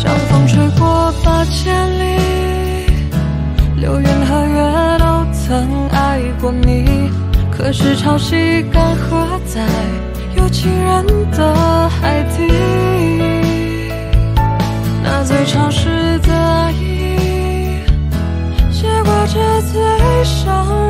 像风吹过8千里，流云和月都曾爱过你。可是潮汐干涸在有情人的海底，那最潮湿的意，写挂着最伤人